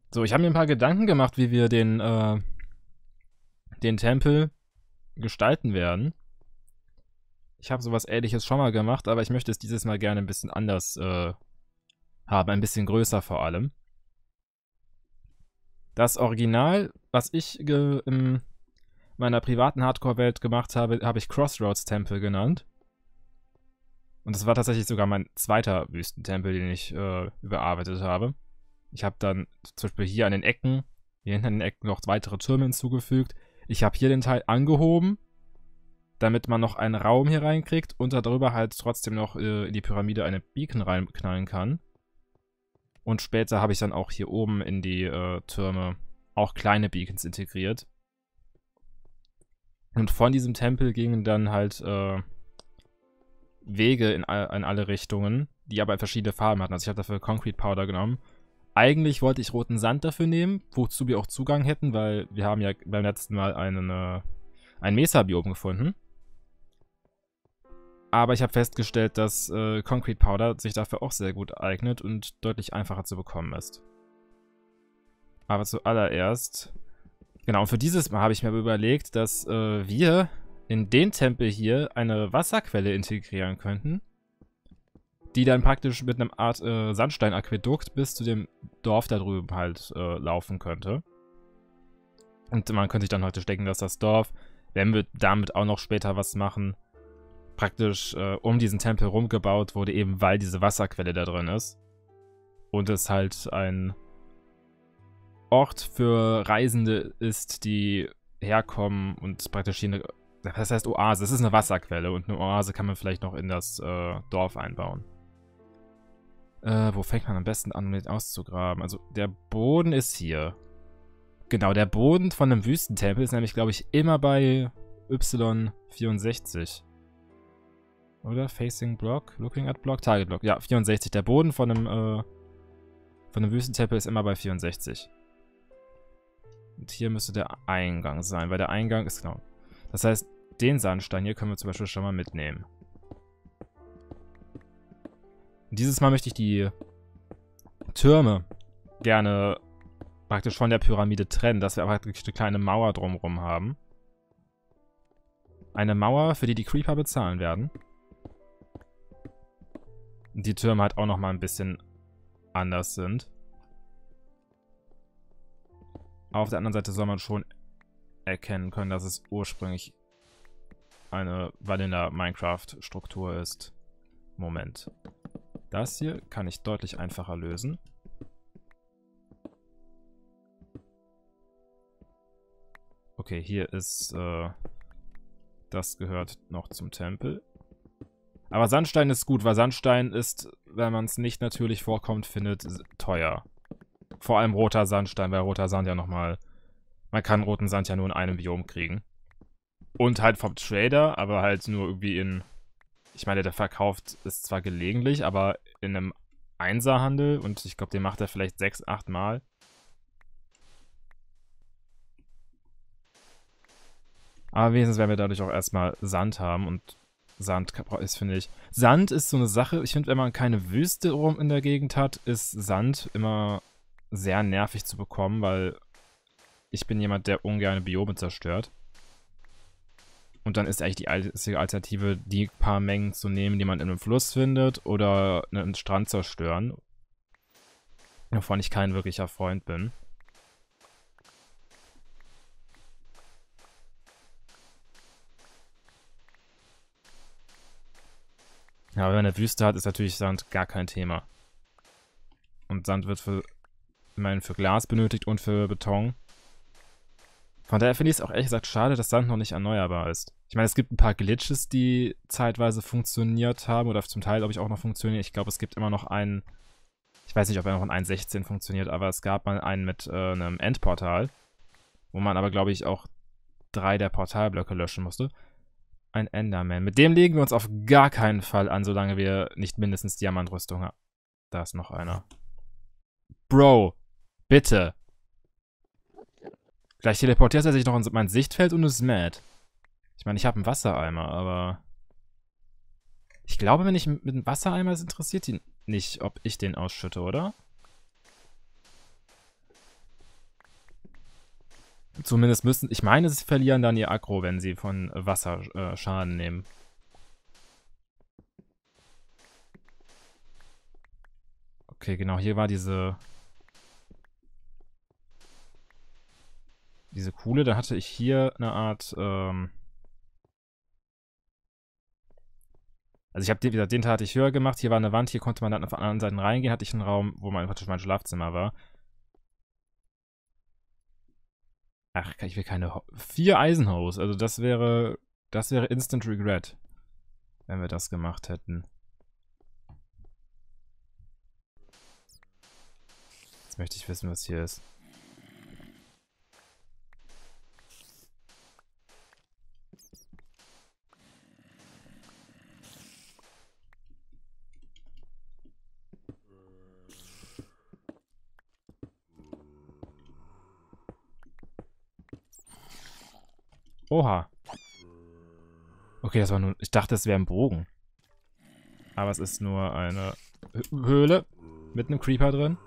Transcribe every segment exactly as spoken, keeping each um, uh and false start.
So, ich habe mir ein paar Gedanken gemacht, wie wir den, äh, den Tempel gestalten werden. Ich habe sowas Ähnliches schon mal gemacht, aber ich möchte es dieses Mal gerne ein bisschen anders äh, haben, ein bisschen größer vor allem. Das Original, was ich ge in meiner privaten Hardcore-Welt gemacht habe, habe ich Crossroads-Tempel genannt. Und das war tatsächlich sogar mein zweiter Wüstentempel, den ich äh, überarbeitet habe. Ich habe dann zum Beispiel hier an den Ecken, hier hinten an den Ecken noch weitere Türme hinzugefügt. Ich habe hier den Teil angehoben, damit man noch einen Raum hier reinkriegt und darüber halt trotzdem noch äh, in die Pyramide eine Beacon reinknallen kann. Und später habe ich dann auch hier oben in die äh, Türme auch kleine Beacons integriert. Und von diesem Tempel gingen dann halt äh, Wege in, in alle Richtungen, die aber verschiedene Farben hatten. Also ich habe dafür Concrete Powder genommen. Eigentlich wollte ich roten Sand dafür nehmen, wozu wir auch Zugang hätten, weil wir haben ja beim letzten Mal einen, äh, ein Mesa-Biom gefunden. Aber ich habe festgestellt, dass äh, Concrete Powder sich dafür auch sehr gut eignet und deutlich einfacher zu bekommen ist. Aber zuallererst, genau, und für dieses Mal habe ich mir überlegt, dass äh, wir in den Tempel hier eine Wasserquelle integrieren könnten, die dann praktisch mit einem Art äh, Sandstein-Aquädukt bis zu dem Dorf da drüben halt äh, laufen könnte. Und man könnte sich dann heute denken, dass das Dorf, wenn wir damit auch noch später was machen, praktisch äh, um diesen Tempel rumgebaut wurde, eben weil diese Wasserquelle da drin ist. Und es halt ein Ort für Reisende ist, die herkommen und praktisch hier eine, das heißt Oase, es ist eine Wasserquelle und eine Oase kann man vielleicht noch in das äh, Dorf einbauen. Äh, wo fängt man am besten an, um den auszugraben? Also der Boden ist hier. Genau, der Boden von einem Wüstentempel ist nämlich, glaube ich, immer bei Y vierundsechzig. Oder? Facing Block? Looking at Block? Target Block. Ja, vierundsechzig. Der Boden von einem, äh, von einem Wüstentempel ist immer bei vierundsechzig. Und hier müsste der Eingang sein, weil der Eingang ist genau. Das heißt, den Sandstein hier können wir zum Beispiel schon mal mitnehmen. Und dieses Mal möchte ich die Türme gerne praktisch von der Pyramide trennen, dass wir aber praktisch eine kleine Mauer drumherum haben. Eine Mauer, für die die Creeper bezahlen werden. Und die Türme halt auch nochmal ein bisschen anders sind. Auf der anderen Seite soll man schon erkennen können, dass es ursprünglich eine Vanilla Minecraft Struktur ist. Moment. Das hier kann ich deutlich einfacher lösen. Okay, hier ist, äh, das gehört noch zum Tempel. Aber Sandstein ist gut, weil Sandstein ist, wenn man es nicht natürlich vorkommt, findet, teuer. Vor allem roter Sandstein, weil roter Sand ja nochmal... Man kann roten Sand ja nur in einem Biom kriegen. Und halt vom Trader, aber halt nur irgendwie in... Ich meine, der verkauft es zwar gelegentlich, aber in einem Einserhandel. Und ich glaube, den macht er vielleicht sechs, acht Mal. Aber wenigstens werden wir dadurch auch erstmal Sand haben. Und Sand ist, finde ich... Sand ist so eine Sache. Ich finde, wenn man keine Wüste rum in der Gegend hat, ist Sand immer sehr nervig zu bekommen, weil ich bin jemand, der ungern Biome zerstört. Und dann ist eigentlich die einzige Alternative, die paar Mengen zu nehmen, die man in einem Fluss findet oder einen Strand zerstören. Wovon ich kein wirklicher Freund bin. Ja, wenn man eine Wüste hat, ist natürlich Sand gar kein Thema. Und Sand wird für, immerhin für Glas benötigt und für Beton. Von daher finde ich es auch ehrlich gesagt schade, dass Sand noch nicht erneuerbar ist. Ich meine, es gibt ein paar Glitches, die zeitweise funktioniert haben oder zum Teil, glaube ich, auch noch funktionieren. Ich glaube, es gibt immer noch einen, ich weiß nicht, ob er noch in eins Punkt sechzehn funktioniert, aber es gab mal einen mit äh, einem Endportal, wo man aber, glaube ich, auch drei der Portalblöcke löschen musste. Ein Enderman. Mit dem legen wir uns auf gar keinen Fall an, solange wir nicht mindestens Diamantrüstung haben. Da ist noch einer. Bro, bitte. Vielleicht teleportiert er sich noch in mein Sichtfeld und ist mad. Ich meine, ich habe einen Wassereimer, aber... Ich glaube, wenn ich mit einem Wassereimer, es interessiert ihn nicht, ob ich den ausschütte, oder? Zumindest müssen, ich meine, sie verlieren dann ihr Aggro, wenn sie von Wasser äh, Schaden nehmen. Okay, genau, hier war diese diese Kuhle, da hatte ich hier eine Art, ähm also ich habe den, wieder den Teil hatte ich höher gemacht, hier war eine Wand, hier konnte man dann auf anderen Seiten reingehen, hatte ich einen Raum, wo mein, praktisch mein Schlafzimmer war. Ach, ich will keine Ho vier Eisenhose, also das wäre, das wäre Instant Regret, wenn wir das gemacht hätten. Jetzt möchte ich wissen, was hier ist. Oha. Okay, das war nur... Ich dachte, es wäre ein Bogen. Aber es ist nur eine Höhle mit einem Creeper drin.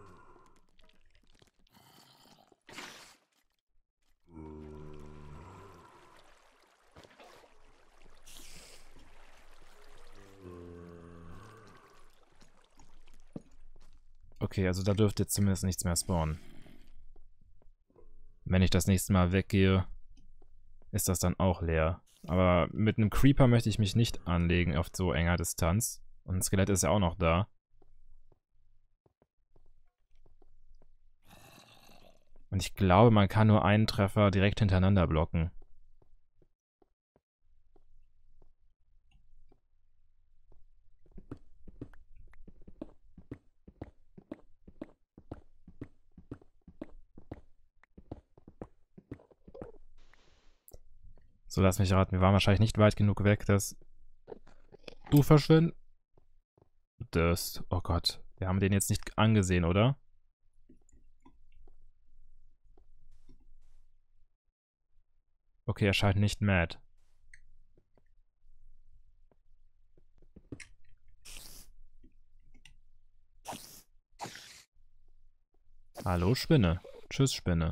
Okay, also da dürfte jetzt zumindest nichts mehr spawnen. Wenn ich das nächste Mal weggehe, ist das dann auch leer. Aber mit einem Creeper möchte ich mich nicht anlegen auf so enger Distanz. Und ein Skelett ist ja auch noch da. Und ich glaube, man kann nur einen Treffer direkt hintereinander blocken. So, lass mich raten. Wir waren wahrscheinlich nicht weit genug weg, dass du verschwindest. Oh Gott. Wir haben den jetzt nicht angesehen, oder? Okay, er scheint nicht mad. Hallo, Spinne. Tschüss, Spinne.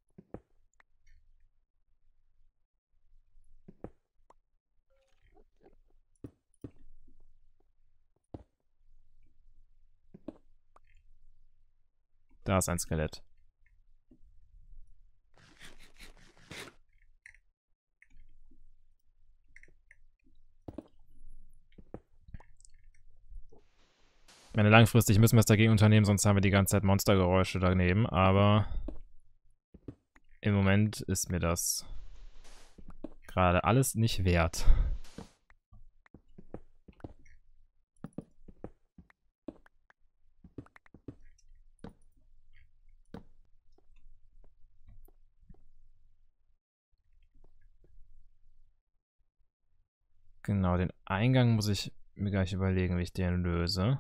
Da ist ein Skelett. Ich meine, langfristig müssen wir es dagegen unternehmen, sonst haben wir die ganze Zeit Monstergeräusche daneben, aber im Moment ist mir das gerade alles nicht wert. Genau, den Eingang muss ich mir gleich überlegen, wie ich den löse.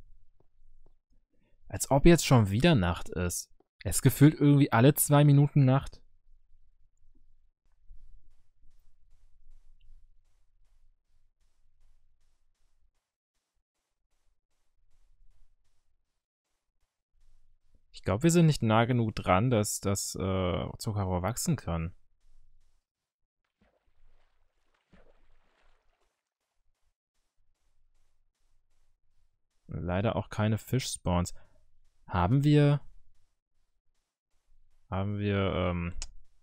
Als ob jetzt schon wieder Nacht ist. Es ist gefühlt irgendwie alle zwei Minuten Nacht. Ich glaube, wir sind nicht nah genug dran, dass das äh, Zuckerrohr wachsen kann. Leider auch keine Fischspawns. Haben wir... Haben wir, ähm...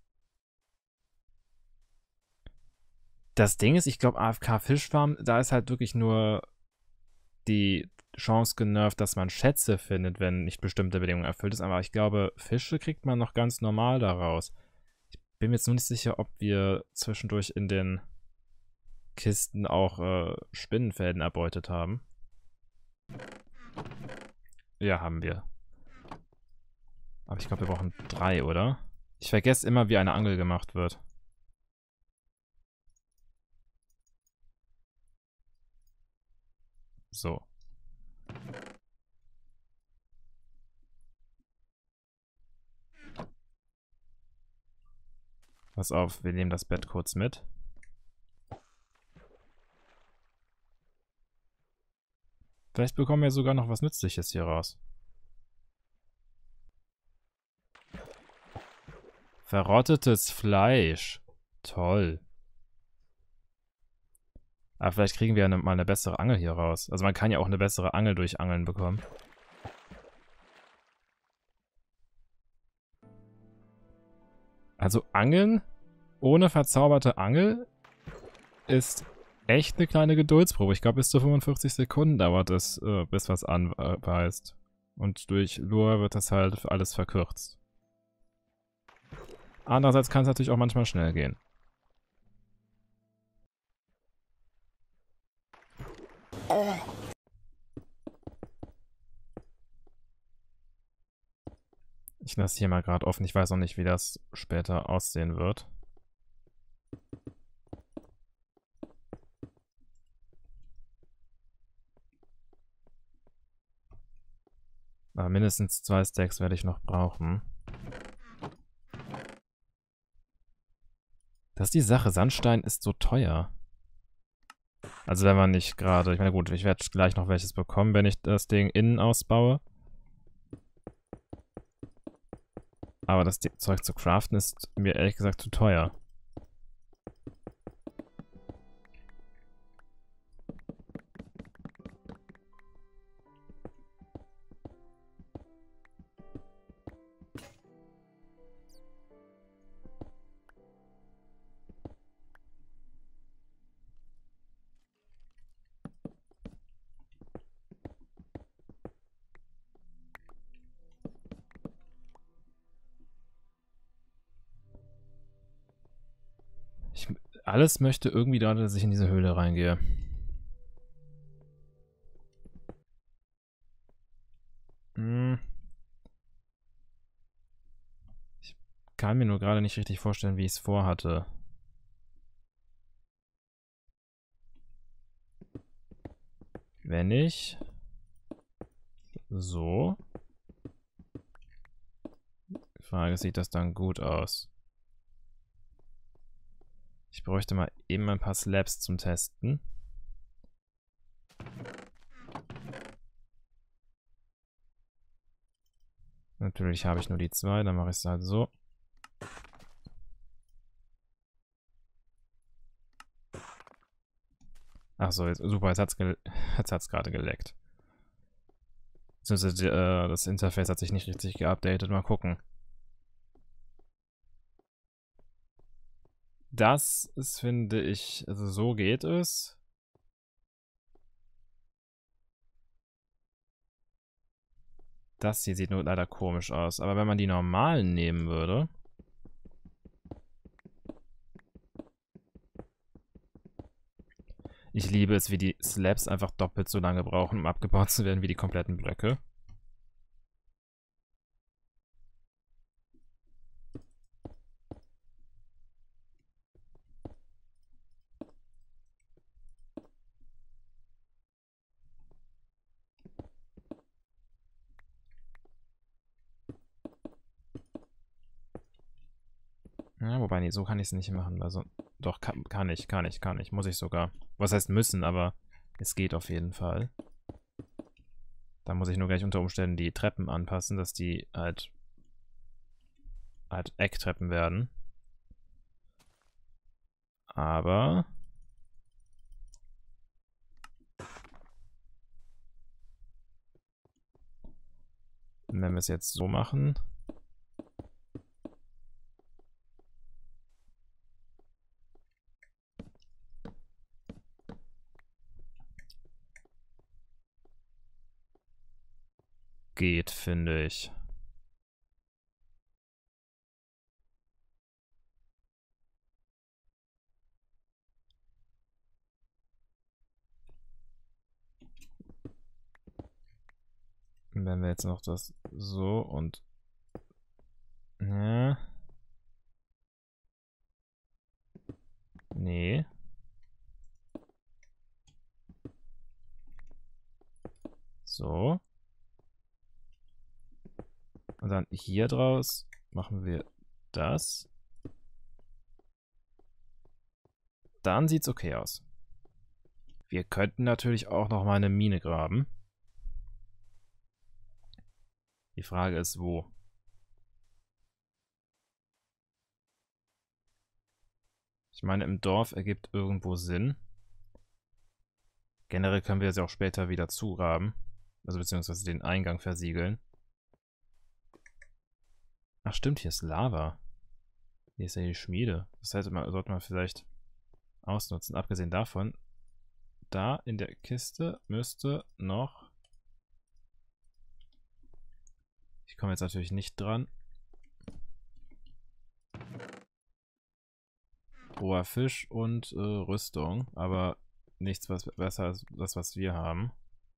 Das Ding ist, ich glaube, A F K Fischfarm, da ist halt wirklich nur die Chance genervt, dass man Schätze findet, wenn nicht bestimmte Bedingungen erfüllt ist. Aber ich glaube, Fische kriegt man noch ganz normal daraus. Ich bin mir jetzt nur nicht sicher, ob wir zwischendurch in den Kisten auch äh, Spinnenfäden erbeutet haben. Ja, haben wir. Aber ich glaube, wir brauchen drei, oder? Ich vergesse immer, wie eine Angel gemacht wird. So. Pass auf, wir nehmen das Bett kurz mit. Vielleicht bekommen wir sogar noch was Nützliches hier raus. Verrottetes Fleisch. Toll. Aber vielleicht kriegen wir ja ne, mal eine bessere Angel hier raus. Also man kann ja auch eine bessere Angel durch Angeln bekommen. Also Angeln ohne verzauberte Angel ist echt eine kleine Geduldsprobe. Ich glaube, bis zu fünfundvierzig Sekunden dauert es, äh, bis was anbeißt. Und durch Lure wird das halt alles verkürzt. Andererseits kann es natürlich auch manchmal schnell gehen. Ich lasse hier mal gerade offen. Ich weiß noch nicht, wie das später aussehen wird. Aber mindestens zwei Stacks werde ich noch brauchen. Das ist die Sache. Sandstein ist so teuer. Also wenn man nicht gerade... Ich meine, gut, ich werde gleich noch welches bekommen, wenn ich das Ding innen ausbaue. Aber das Zeug zu craften ist mir ehrlich gesagt zu teuer. Ich, alles möchte irgendwie gerade, dass ich in diese Höhle reingehe. Hm. Ich kann mir nur gerade nicht richtig vorstellen, wie ich es vorhatte. Wenn ich so... Die Frage, sieht das dann gut aus? Ich bräuchte mal eben ein paar Slabs zum Testen. Natürlich habe ich nur die zwei, dann mache ich es halt so. Ach so, jetzt, super, jetzt hat es ge gerade geleckt. Beziehungsweise äh, das Interface hat sich nicht richtig geupdatet. Mal gucken. Das ist, finde ich, also so geht es. Das hier sieht nur leider komisch aus. Aber wenn man die normalen nehmen würde... Ich liebe es, wie die Slabs einfach doppelt so lange brauchen, um abgebaut zu werden, wie die kompletten Blöcke. Ja, wobei, nee, so kann ich es nicht machen. Also, doch, kann, kann ich, kann ich, kann ich. Muss ich sogar. Was heißt müssen, aber es geht auf jeden Fall. Da muss ich nur gleich unter Umständen die Treppen anpassen, dass die halt, halt Ecktreppen werden. Aber... Wenn wir es jetzt so machen... geht, finde ich. Wenn wir jetzt noch das so und... Ja. Nee. So. Und dann hier draus machen wir das. Dann sieht's okay aus. Wir könnten natürlich auch noch mal eine Mine graben. Die Frage ist, wo? Ich meine, im Dorf ergibt irgendwo Sinn. Generell können wir sie auch später wieder zugraben. Also beziehungsweise den Eingang versiegeln. Ach stimmt, hier ist Lava. Hier ist ja die Schmiede. Das heißt, man, sollte man vielleicht ausnutzen. Abgesehen davon, da in der Kiste müsste noch... Ich komme jetzt natürlich nicht dran. Roher Fisch und äh, Rüstung, aber nichts was besser als das, was wir haben.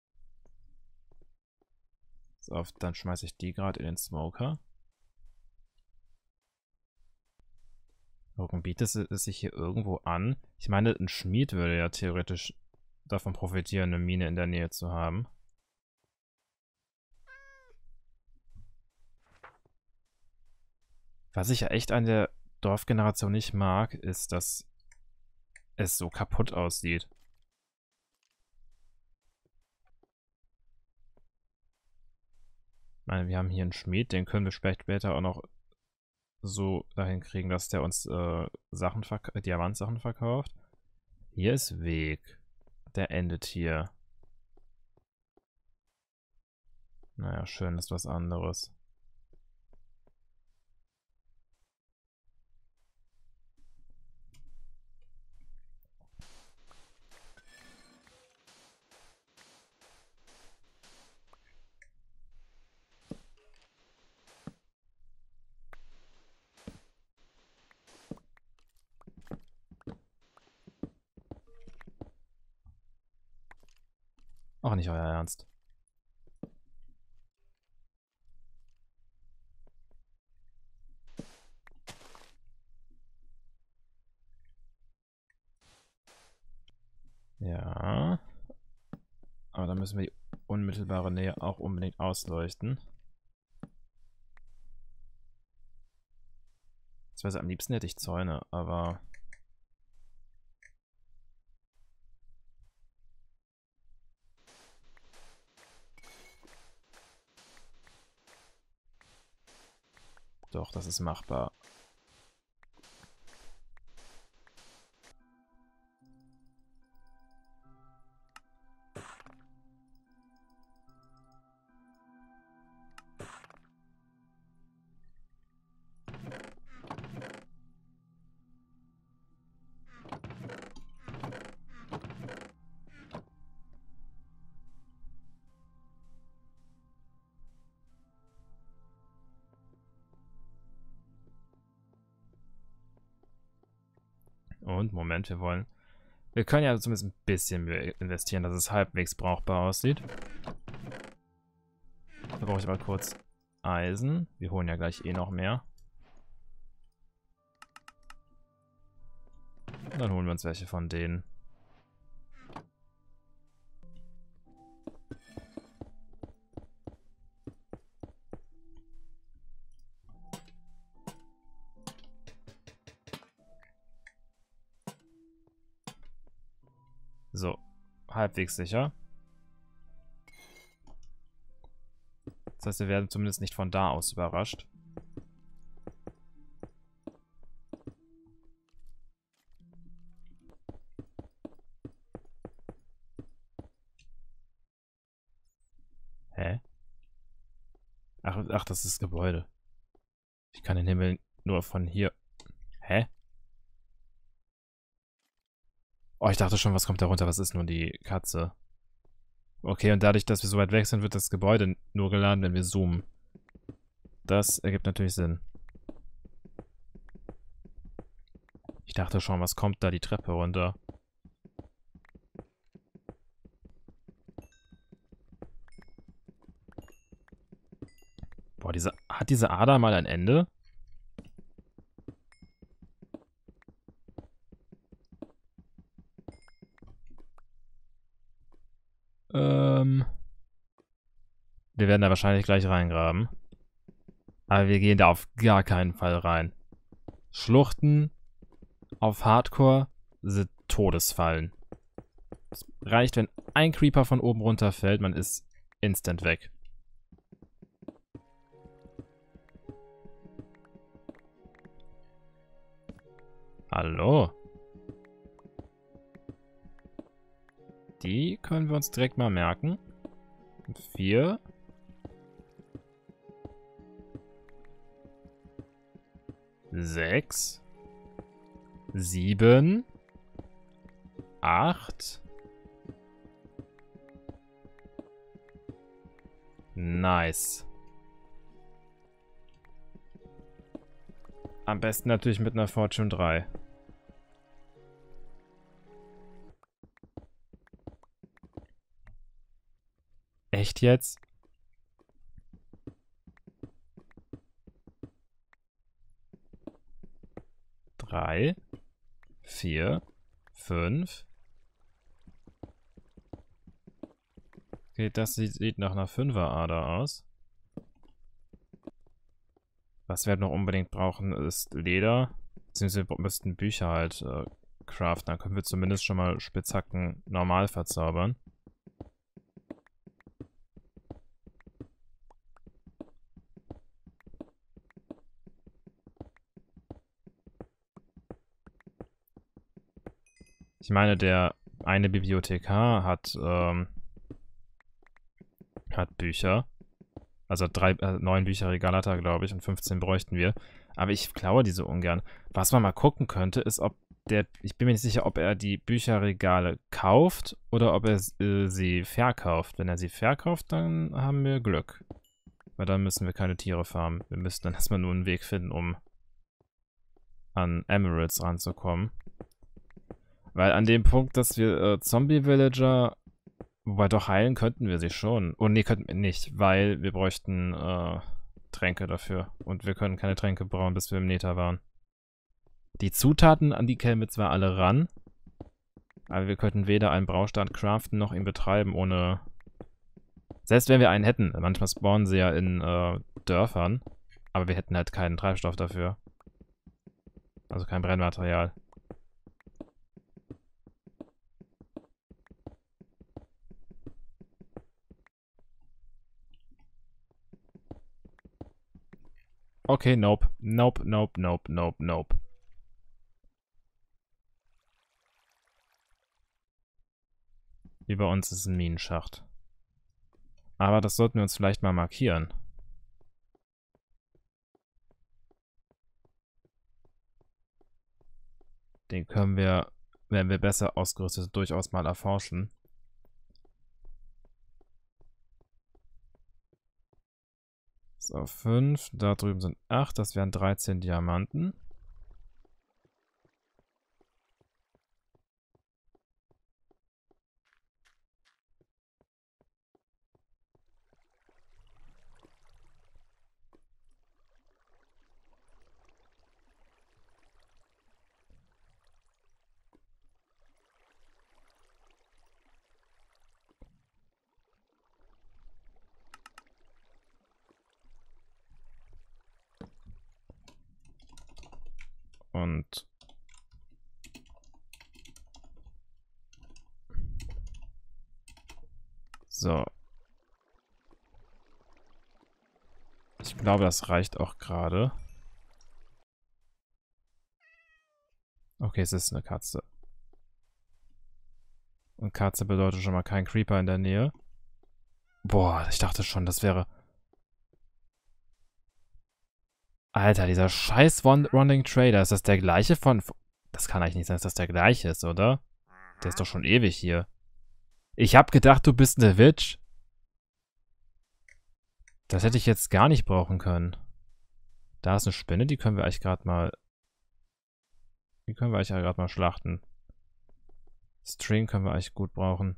So, dann schmeiße ich die gerade in den Smoker. Warum bietet es sich hier irgendwo an? Ich meine, ein Schmied würde ja theoretisch davon profitieren, eine Mine in der Nähe zu haben. Was ich ja echt an der Dorfgeneration nicht mag, ist, dass es so kaputt aussieht. Ich meine, wir haben hier einen Schmied, den können wir später auch noch so dahin kriegen, dass der uns äh, Sachen Diamantsachen verkauft. Hier ist Weg. Der endet hier. Naja, schön ist was anderes. Auch nicht euer Ernst. Ja. Aber dann müssen wir die unmittelbare Nähe auch unbedingt ausleuchten. Beziehungsweise am liebsten hätte ich Zäune, aber... Doch, das ist machbar. Und, Moment, wir wollen... Wir können ja zumindest ein bisschen investieren, dass es halbwegs brauchbar aussieht. Da brauche ich aber kurz Eisen. Wir holen ja gleich eh noch mehr. Und dann holen wir uns welche von denen. So, halbwegs sicher. Das heißt, wir werden zumindest nicht von da aus überrascht. Hä? Ach, ach, das ist das Gebäude. Ich kann den Himmel nur von hier... Hä? Oh, ich dachte schon, was kommt da runter? Was ist nur die Katze? Okay, und dadurch, dass wir so weit weg sind, wird das Gebäude nur geladen, wenn wir zoomen. Das ergibt natürlich Sinn. Ich dachte schon, was kommt da die Treppe runter? Boah, diese, hat diese Ader mal ein Ende? Ähm. Wir werden da wahrscheinlich gleich reingraben. Aber wir gehen da auf gar keinen Fall rein. Schluchten auf Hardcore sind Todesfallen. Es reicht, wenn ein Creeper von oben runterfällt, man ist instant weg. Hallo? Die können wir uns direkt mal merken. Vier. Sechs. Sieben. Acht. Nice. Am besten natürlich mit einer Fortune drei. Echt jetzt? Drei, vier, fünf. Okay, das sieht, sieht nach einer Fünfer-Ader aus. Was wir noch unbedingt brauchen, ist Leder. Beziehungsweise wir müssten Bücher halt äh, craften. Dann können wir zumindest schon mal Spitzhacken normal verzaubern. Ich meine, der eine Bibliothekar hat, ähm, hat Bücher. Also drei, äh, neun Bücherregal hat er, glaube ich, und fünfzehn bräuchten wir. Aber ich klaue die so ungern. Was man mal gucken könnte, ist, ob der, ich bin mir nicht sicher, ob er die Bücherregale kauft oder ob er äh, sie verkauft. Wenn er sie verkauft, dann haben wir Glück. Weil dann müssen wir keine Tiere farmen. Wir müssen dann erstmal nur einen Weg finden, um an Emeralds ranzukommen. Weil an dem Punkt, dass wir äh, Zombie-Villager, wobei doch heilen könnten wir sie schon. Oh nee, könnten wir nicht, weil wir bräuchten äh, Tränke dafür. Und wir können keine Tränke brauen, bis wir im Nether waren. Die Zutaten, an die kämen wir zwar alle ran, aber wir könnten weder einen Braustand craften, noch ihn betreiben, ohne... Selbst wenn wir einen hätten, manchmal spawnen sie ja in äh, Dörfern, aber wir hätten halt keinen Treibstoff dafür. Also kein Brennmaterial. Okay, nope. Nope, nope, nope, nope, nope. Über uns ist ein Minenschacht. Aber das sollten wir uns vielleicht mal markieren. Den können wir, wenn wir besser ausgerüstet, durchaus mal erforschen. So, fünf. Da drüben sind acht. Das wären dreizehn Diamanten. Und so. Ich glaube, das reicht auch gerade. Okay, es ist eine Katze. Und Katze bedeutet schon mal kein Creeper in der Nähe. Boah, ich dachte schon, das wäre... Alter, dieser scheiß Wandering Trader, ist das der gleiche von... Das kann eigentlich nicht sein, dass das der gleiche ist, oder? Der ist doch schon ewig hier. Ich hab gedacht, du bist eine Witch. Das hätte ich jetzt gar nicht brauchen können. Da ist eine Spinne, die können wir eigentlich gerade mal... Die können wir eigentlich gerade mal schlachten. String können wir eigentlich gut brauchen.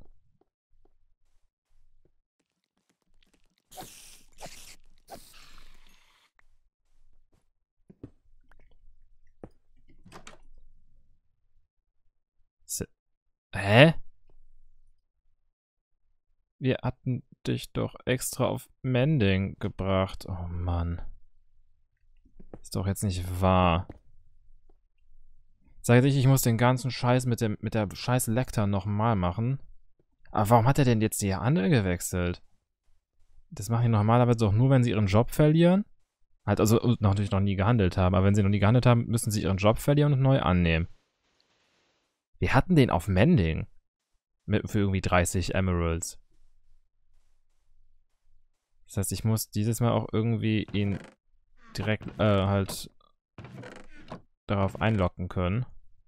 Hä? Wir hatten dich doch extra auf Mending gebracht. Oh Mann. Ist doch jetzt nicht wahr. Sag ich, ich muss den ganzen Scheiß mit, dem, mit der scheiß Lecter nochmal machen. Aber warum hat er denn jetzt die Handel gewechselt? Das machen die normalerweise doch nur, wenn sie ihren Job verlieren. Halt also natürlich noch nie gehandelt haben. Aber wenn sie noch nie gehandelt haben, müssen sie ihren Job verlieren und neu annehmen. Wir hatten den auf Mending. Mit, für irgendwie dreißig Emeralds. Das heißt, ich muss dieses Mal auch irgendwie ihn direkt äh, halt darauf einloggen können.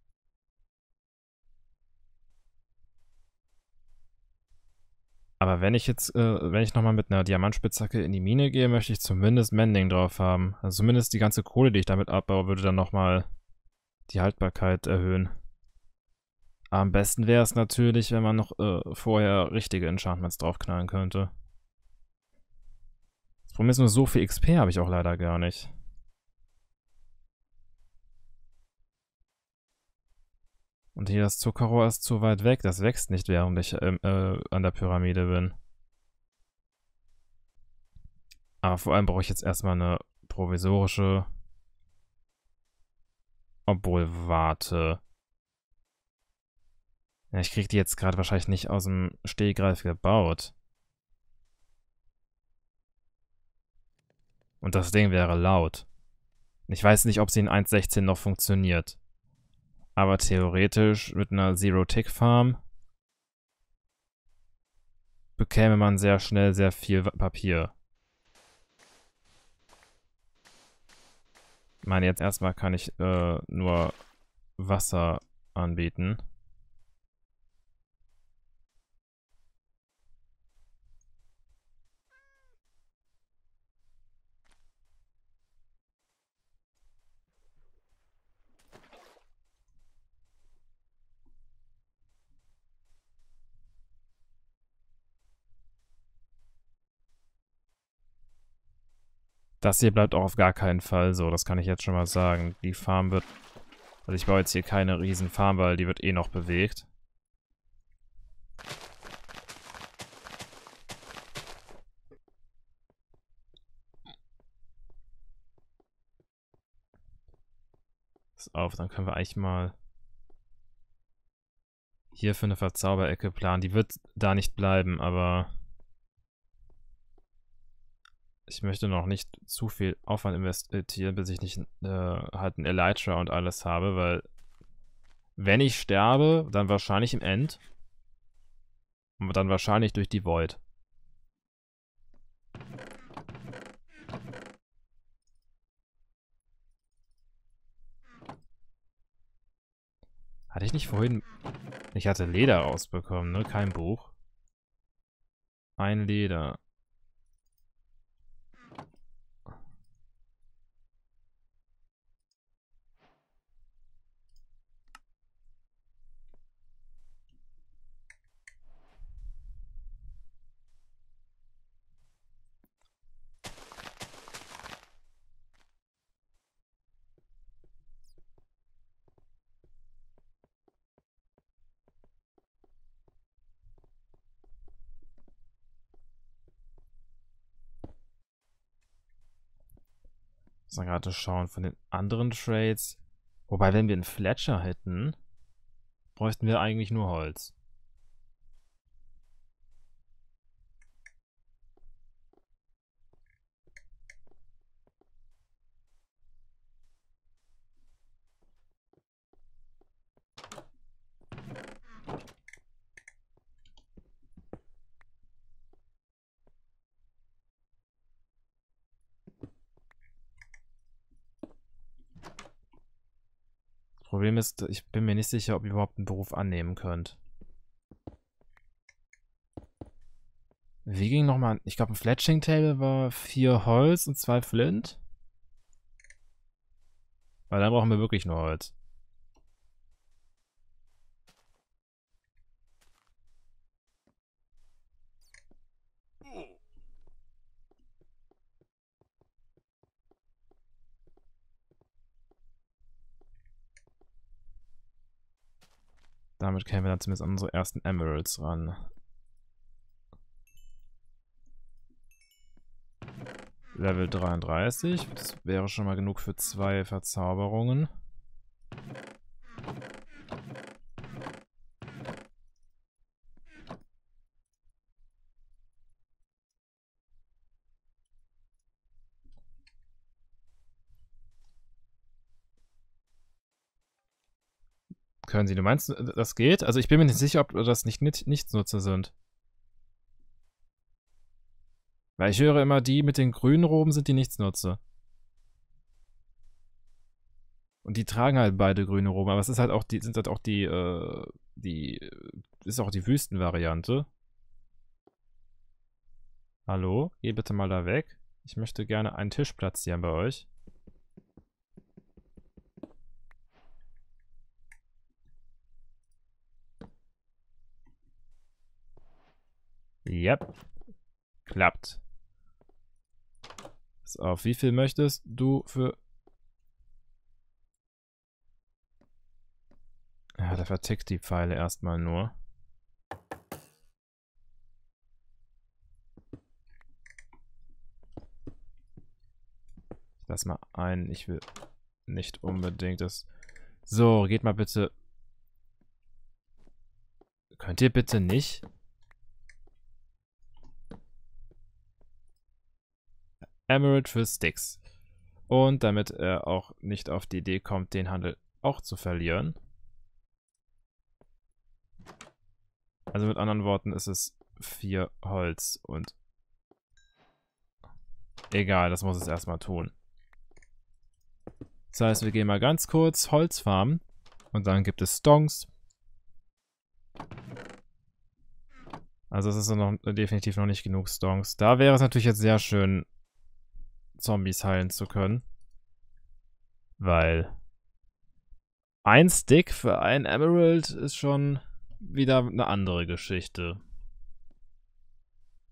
Aber wenn ich jetzt, äh, wenn ich nochmal mit einer Diamantspitzhacke in die Mine gehe, möchte ich zumindest Mending drauf haben. Also zumindest die ganze Kohle, die ich damit abbaue, würde dann nochmal die Haltbarkeit erhöhen. Am besten wäre es natürlich, wenn man noch äh, vorher richtige Enchantments draufknallen könnte. Das Problem ist nur, so viel X P habe ich auch leider gar nicht. Und hier das Zuckerrohr ist zu weit weg. Das wächst nicht, während ich ähm, äh, an der Pyramide bin. Aber vor allem brauche ich jetzt erstmal eine provisorische. Obwohl, warte. Ja, ich kriege die jetzt gerade wahrscheinlich nicht aus dem Stehgreif gebaut. Und das Ding wäre laut. Ich weiß nicht, ob sie in eins Punkt sechzehn noch funktioniert. Aber theoretisch mit einer Zero-Tick-Farm bekäme man sehr schnell sehr viel Papier. Ich meine, jetzt erstmal kann ich äh, nur Wasser anbieten. Das hier bleibt auch auf gar keinen Fall so, das kann ich jetzt schon mal sagen. Die Farm wird... Also ich baue jetzt hier keine riesen Farm, weil die wird eh noch bewegt. Pass auf, dann können wir eigentlich mal hier für eine Verzauberecke planen. Die wird da nicht bleiben, aber ich möchte noch nicht zu viel Aufwand investieren, bis ich nicht äh, halt einen Elytra und alles habe, weil wenn ich sterbe, dann wahrscheinlich im End. Und dann wahrscheinlich durch die Void. Hatte ich nicht vorhin... Ich hatte Leder rausbekommen, ne? Kein Buch. Ein Leder. Ich muss mal gerade schauen von den anderen Trades. Wobei, wenn wir einen Fletcher hätten, bräuchten wir eigentlich nur Holz. Das Problem ist, ich bin mir nicht sicher, ob ihr überhaupt einen Beruf annehmen könnt. Wie ging nochmal? Ich glaube, ein Fletching Table war vier Holz und zwei Flint. Weil dann brauchen wir wirklich nur Holz. Damit kämen wir dann zumindest an unsere ersten Emeralds ran. Level dreiunddreißig. Das wäre schon mal genug für zwei Verzauberungen. Können sie, du meinst, das geht? Also ich bin mir nicht sicher, ob das nicht Nichtsnutzer sind. Weil ich höre immer, die mit den grünen Roben sind die Nichtsnutzer. Und die tragen halt beide grüne Roben, aber es ist halt auch die, sind halt auch die, äh, die, ist auch die Wüstenvariante. Hallo? Geh bitte mal da weg. Ich möchte gerne einen Tisch platzieren bei euch. Yep. Klappt. Pass auf, wie viel möchtest du für... Ja, der vertickt die Pfeile erstmal nur. Ich lass mal ein, ich will nicht unbedingt das... So, geht mal bitte... Könnt ihr bitte nicht? Emerald für Sticks. Und damit er auch nicht auf die Idee kommt, den Handel auch zu verlieren. Also mit anderen Worten ist es vier Holz und... Egal, das muss es erstmal tun. Das heißt, wir gehen mal ganz kurz Holz farmen. Und dann gibt es Stonks. Also es ist noch, definitiv noch nicht genug Stonks. Da wäre es natürlich jetzt sehr schön, Zombies heilen zu können. Weil ein Stick für ein Emerald ist schon wieder eine andere Geschichte.